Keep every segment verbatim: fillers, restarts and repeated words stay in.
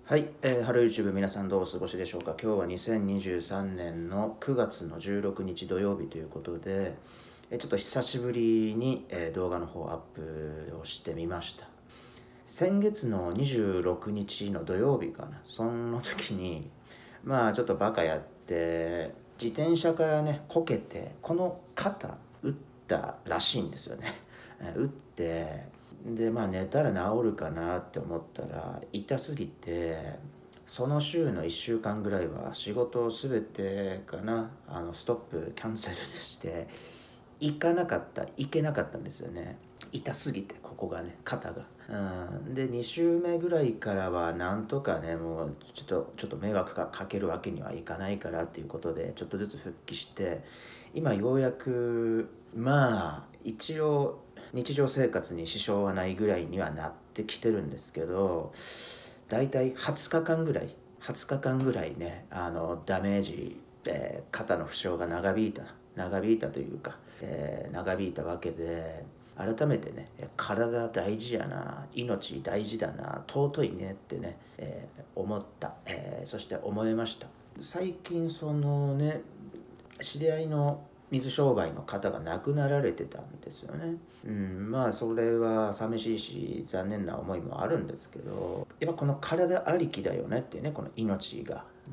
はい、えー、ハロー YouTube 皆さんどうお過ごしでしょうか。今日はにせんにじゅうさんねんのくがつのじゅうろくにち土曜日ということで、えーちょっと久しぶりに、えー動画の方アップをしてみました。先月のにじゅうろくにちの土曜日かな、その時にまあちょっとバカやって自転車からねこけて、この肩打ったらしいんですよね。えー打ってでまあ寝たら治るかなって思ったら痛すぎて、その週のいっしゅうかんぐらいは仕事を全てかなあのストップキャンセルして行かなかった行けなかったんですよね。痛すぎてここがね肩が、うん、でに週目ぐらいからはなんとかねもうちょっとちょっと迷惑かかけるわけにはいかないからっていうことでちょっとずつ復帰して、今ようやくまあ一応日常生活に支障はないぐらいにはなってきてるんですけど、だいたいはつかかんぐらいはつかかんぐらいねあのダメージ、えー肩の負傷が長引いた長引いたというか、えー長引いたわけで、改めてね体大事やな、命大事だな、尊いねってね、えー思った、えーそして思いました。最近そのね知り合いの水商売の方が亡くなられてたんですよね。うん、まあそれは寂しいし残念な思いもあるんですけど、やっぱこの体ありきだよねっていうね、この命が。うん、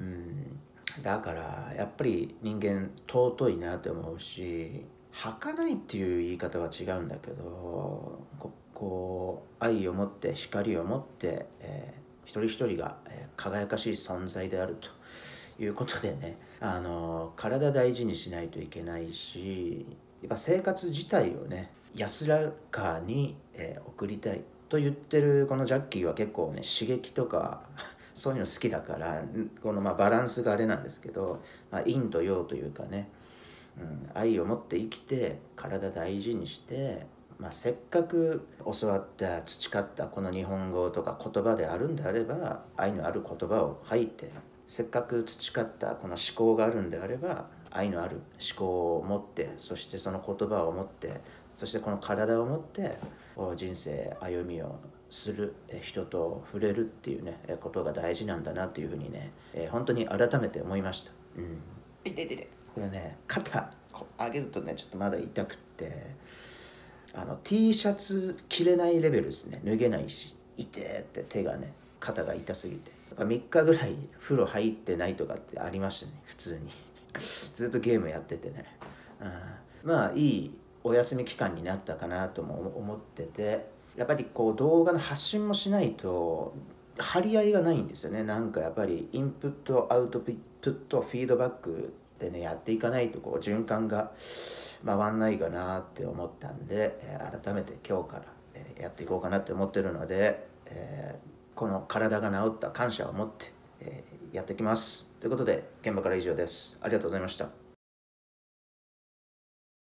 だからやっぱり人間尊いなって思うし、儚いっていう言い方は違うんだけど、ここう愛を持って光を持って、えー一人一人が、えー輝かしい存在であるということでね、あの体大事にしないといけないし、やっぱ生活自体をね安らかに、えー送りたいと言ってるこのジャッキーは結構ね刺激とかそういうの好きだから、このまあバランスがあれなんですけど、まあ、陰と陽というかね、うん、愛を持って生きて体大事にして、まあ、せっかく教わった培ったこの日本語とか言葉であるんであれば愛のある言葉を吐いて、せっかく培ったこの思考があるんであれば愛のある思考を持って、そしてその言葉を持って、そしてこの体を持って人生歩みをする、人と触れるっていうねことが大事なんだなっていうふうにね、本当に改めて思いました。うん、いていていてこれね肩上げるとねちょっとまだ痛くって、あの T シャツ着れないレベルですね。脱げないし痛えって手がね肩が痛すぎて、みっかぐらい風呂入ってないとかってありましたね普通にずっとゲームやっててね、うん、まあいいお休み期間になったかなとも思ってて、やっぱりこう動画の発信もしないと張り合いがないんですよね。なんかやっぱりインプットアウトプットフィードバックでねやっていかないとこう循環が回んないかなって思ったんで、えー改めて今日から、えーやっていこうかなって思ってるので、えーこの体が治った感謝を持って、えーやっていきますということで、現場から以上です。ありがとうございました。